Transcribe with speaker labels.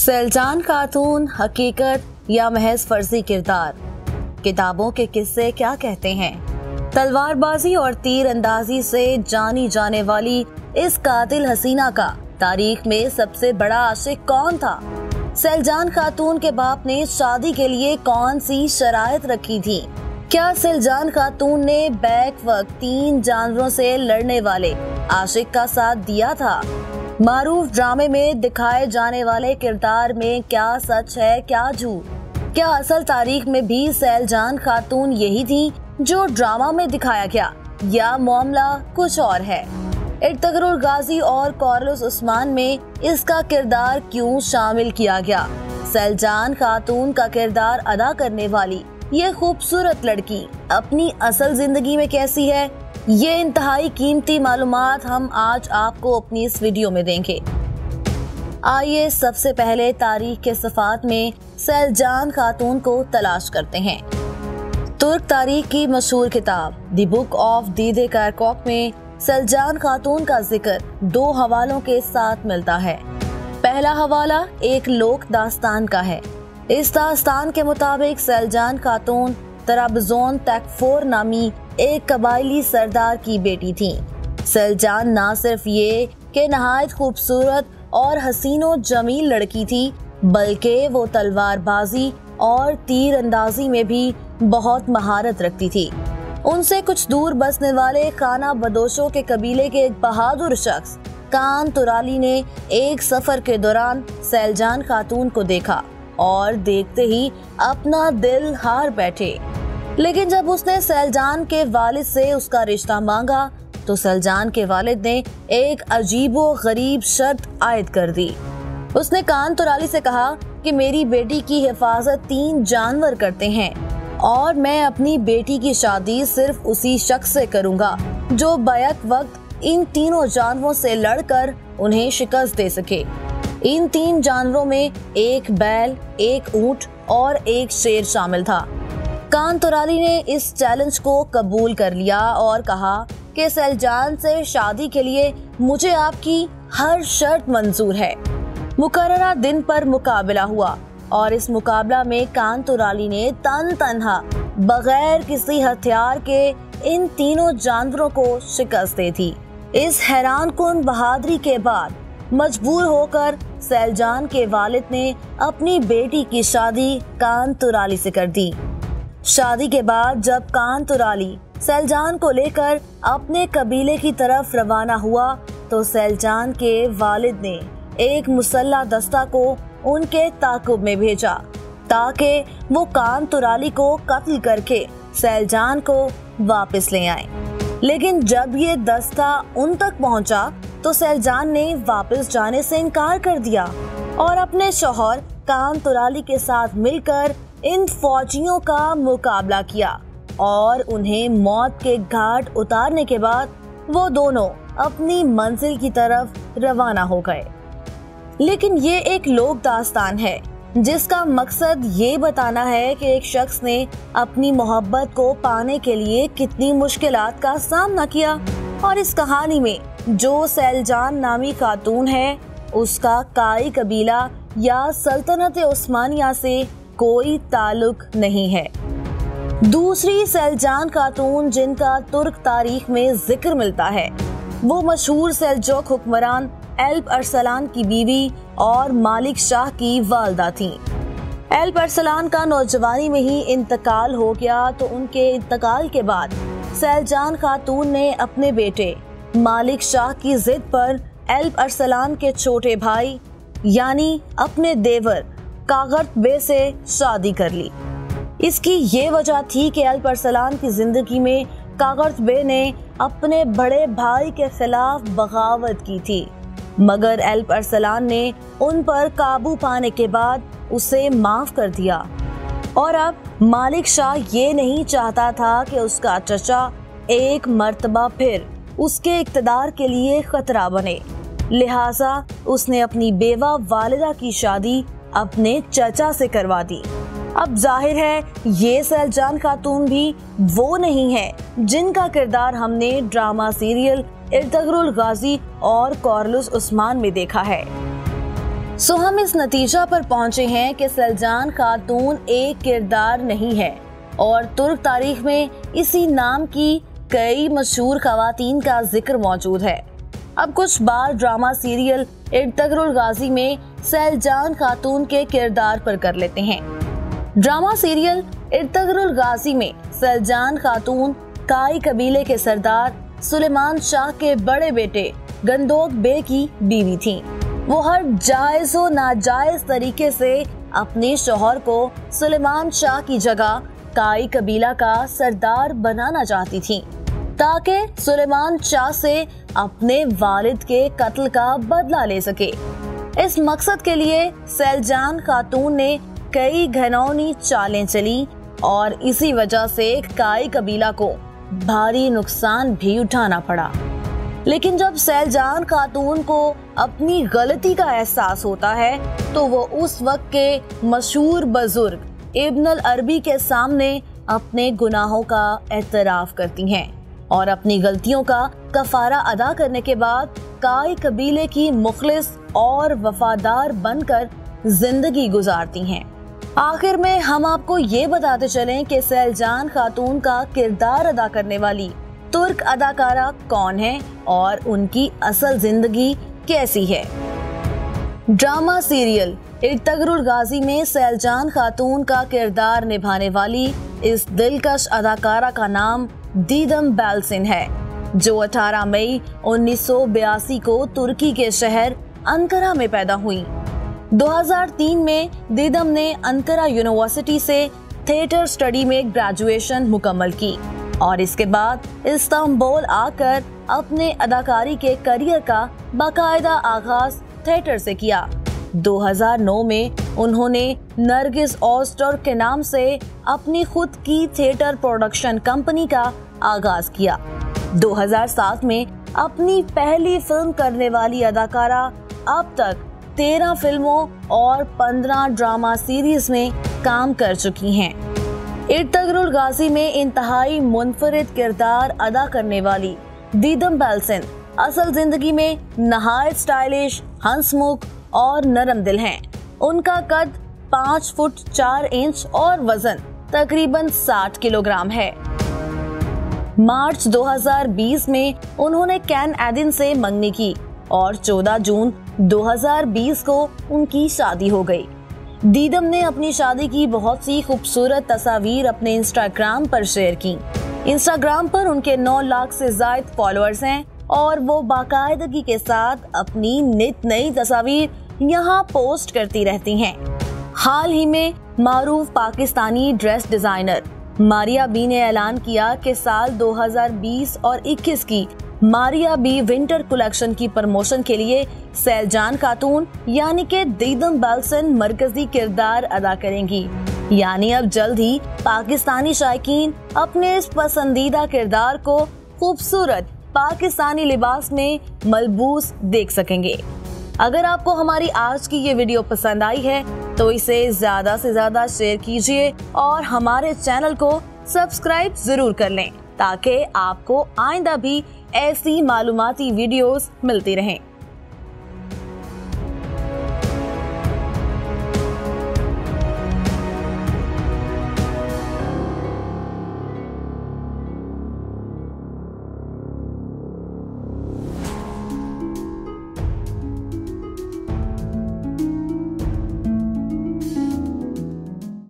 Speaker 1: सैलजान खातून हकीकत या महज फर्जी किरदार? किताबों के किस्से क्या कहते हैं? तलवारबाजी और तीर अंदाजी से जानी जाने वाली इस कातिल हसीना का तारीख में सबसे बड़ा आशिक कौन था? सैलजान खातून के बाप ने शादी के लिए कौन सी शराइत रखी थी? क्या सैलजान खातून ने बैक वक्त 3 जानवरों से लड़ने वाले आशिक का साथ दिया था? मारूफ ड्रामे में दिखाए जाने वाले किरदार में क्या सच है क्या झूठ? क्या असल तारीख में भी सैलजान खातून यही थी जो ड्रामा में दिखाया गया, या मामला कुछ और है? इर्तगरुल गाजी और कॉर्लुस उस्मान में इसका किरदार क्यों शामिल किया गया? सैलजान खातून का किरदार अदा करने वाली ये खूबसूरत लड़की अपनी असल जिंदगी में कैसी है? ये इंतहाई कीमती मालूमात हम आज आपको अपनी इस वीडियो में देंगे। आइए सबसे पहले तारीख के सफ़ात में सैलजान खातून को तलाश करते हैं। तुर्क तारीख की मशहूर किताब the book of Dede Korkut में सैलजान खातून का जिक्र 2 हवालों के साथ मिलता है। पहला हवाला एक लोक दास्तान का है। इस दास्तान के मुताबिक सैलजान खातून तराबजोन तकफोर नामी एक कबायली सरदार की बेटी थी। सैलजान ना सिर्फ ये कि नहायत खूबसूरत और हसीनो जमील लड़की थी, बल्कि वो तलवारबाजी और तीर अंदाजी में भी बहुत महारत रखती थी। उनसे कुछ दूर बसने वाले खाना बदोशों के कबीले के एक बहादुर शख्स कान तुराली ने एक सफर के दौरान सैलजान खातून को देखा और देखते ही अपना दिल हार बैठे। लेकिन जब उसने सैलजान के वालिद से उसका रिश्ता मांगा तो सैलजान के वालिद ने एक अजीबो गरीब शर्त आयद कर दी। उसने कान तुराली से कहा कि मेरी बेटी की हिफाजत 3 जानवर करते हैं और मैं अपनी बेटी की शादी सिर्फ उसी शख्स से करूंगा जो बैक वक्त इन तीनों जानवरों से लड़कर उन्हें शिकस्त दे सके। इन 3 जानवरों में एक बैल, एक ऊंट और एक शेर शामिल था। कान तुराली ने इस चैलेंज को कबूल कर लिया और कहा कि सैलजान से शादी के लिए मुझे आपकी हर शर्त मंजूर है। मुकर्ररा दिन पर मुकाबला हुआ और इस मुकाबला में कान तुराली ने तन्हा बगैर किसी हथियार के इन तीनों जानवरों को शिकस्त दी थी। इस हैरानकुन बहादुरी के बाद मजबूर होकर सैलजान के वालिद ने अपनी बेटी की शादी कान तुराली से कर दी। शादी के बाद जब कान तुराली सैलजान को लेकर अपने कबीले की तरफ रवाना हुआ तो सैलजान के वालिद ने एक मुसल्ला दस्ता को उनके ताकुब में भेजा ताकि वो कान तुराली को कत्ल करके सैलजान को वापस ले आए। लेकिन जब ये दस्ता उन तक पहुंचा तो सैलजान ने वापस जाने से इनकार कर दिया और अपने शौहर कान तुराली के साथ मिलकर इन फौजियों का मुकाबला किया और उन्हें मौत के घाट उतारने के बाद वो दोनों अपनी मंजिल की तरफ रवाना हो गए। लेकिन ये एक लोक दास्तान है जिसका मकसद ये बताना है कि एक शख्स ने अपनी मोहब्बत को पाने के लिए कितनी मुश्किलात का सामना किया और इस कहानी में जो सैलजान नामी खातून है उसका कारी कबीला या सल्तनत उस्मानिया से कोई ताल्लुक नहीं है। दूसरी सैलजान खातून जिनका तुर्क तारीख में जिक्र मिलता है वो मशहूर सेल्जुक हुक्मरान एल्प अरसलान की बीवी और मालिक शाह की वालदा थी। एल्प अरसलान का नौजवानी में ही इंतकाल हो गया तो उनके इंतकाल के बाद सैलजान खातून ने अपने बेटे मालिक शाह की जिद पर एल्प अरसलान के छोटे भाई यानी अपने देवर कागर्त बे से शादी कर ली। इसकी ये वजह थी कि एल्प अरसलान की जिंदगी में कागर्त बे ने अपने बड़े भाई के खिलाफ बगावत की थी, मगर एल्प अरसलान ने उन पर काबू पाने के बाद उसे माफ कर दिया और अब मालिक शाह ये नहीं चाहता था कि उसका चचा एक मर्तबा फिर उसके इक़्तिदार के लिए खतरा बने। लिहाजा उसने अपनी बेवा वालिदा की शादी अपने चचा से करवा दी। अब जाहिर है ये सैलजान खातून भी वो नहीं है जिनका किरदार हमने ड्रामा सीरियल इर्तगरुल गाजी और कॉर्लुस उस्मान में देखा है। सो हम इस नतीजा पर पहुंचे हैं कि सैलजान खातून एक किरदार नहीं है और तुर्क तारीख में इसी नाम की कई मशहूर खवातीन का जिक्र मौजूद है। अब कुछ बार ड्रामा सीरियल इर्तगरुल गाजी में सैलजान खातून के किरदार पर कर लेते हैं। ड्रामा सीरियल इर्तगरुल गाजी में सैलजान खातून काई कबीले के सरदार सुलेमान शाह के बड़े बेटे गंदोक बे की बीवी थीं। वो हर जायज व नाजायज तरीके से अपने शौहर को सुलेमान शाह की जगह काई कबीला का सरदार बनाना चाहती थीं, ताकि सुलेमान शाह से अपने वालिद के कत्ल का बदला ले सके। इस मकसद के लिए सैलजान खातून ने कई घिनौनी चालें चली और इसी वजह से काई कबीला को भारी नुकसान भी उठाना पड़ा। लेकिन जब सैलजान खातून को अपनी गलती का एहसास होता है तो वो उस वक्त के मशहूर बुजुर्ग इब्न अल अरबी के सामने अपने गुनाहों का एतराफ करती हैं और अपनी गलतियों का कफारा अदा करने के बाद काई कबीले की मुखलिस और वफादार बनकर जिंदगी गुजारती हैं। आखिर में हम आपको ये बताते चलें कि सैलजान खातून का किरदार अदा करने वाली तुर्क अदाकारा कौन है और उनकी असल जिंदगी कैसी है। ड्रामा सीरियल इर्तगरुल गाजी में सैलजान खातून का किरदार निभाने वाली इस दिलकश अदाकारा का नाम दीदम बेल्सिन है, जो 18 मई 1982 को तुर्की के शहर अंकारा में पैदा हुई। 2003 में दीदम ने अंकारा यूनिवर्सिटी से थिएटर स्टडी में ग्रेजुएशन मुकम्मल की और इसके बाद इस्तांबुल आकर अपने अदाकारी के करियर का बाकायदा आगाज थिएटर से किया। 2009 में उन्होंने नरगिस ओज़टुर्क के नाम से अपनी खुद की थिएटर प्रोडक्शन कंपनी का आगाज किया। 2007 में अपनी पहली फिल्म करने वाली अदाकारा अब तक 13 फिल्मों और 15 ड्रामा सीरीज में काम कर चुकी हैं। इर्तगरुल गाजी में इंतहाई मुनफरिद किरदार अदा करने वाली दीदम बेल्सिन असल जिंदगी में नहायत स्टाइलिश, हंसमुख और नरम दिल हैं। उनका कद 5 फुट 4 इंच और वजन तकरीबन 60 किलोग्राम है। मार्च 2020 में उन्होंने कैन एडिन से मंगनी की और 14 जून 2020 को उनकी शादी हो गई। दीदम ने अपनी शादी की बहुत सी खूबसूरत तस्वीर अपने इंस्टाग्राम पर शेयर की। इंस्टाग्राम पर उनके 9 लाख से ज्यादा फॉलोअर्स हैं और वो बाकायदगी के साथ अपनी नित नई तस्वीर यहाँ पोस्ट करती रहती हैं। हाल ही में मारूफ पाकिस्तानी ड्रेस डिजाइनर मारिया बी ने ऐलान किया कि साल 2020 और 21 की मारिया बी विंटर कलेक्शन की प्रमोशन के लिए सैलजान खातून यानी कि दीदम बेल्सिन मरकजी किरदार अदा करेंगी। यानी अब जल्द ही पाकिस्तानी शायकीन अपने इस पसंदीदा किरदार को खूबसूरत पाकिस्तानी लिबास में मलबूस देख सकेंगे। अगर आपको हमारी आज की ये वीडियो पसंद आई है तो इसे ज्यादा से ज्यादा शेयर कीजिए और हमारे चैनल को सब्सक्राइब जरूर कर लें ताकि आपको आइंदा भी ऐसी मालूमाती वीडियोस मिलती रहें।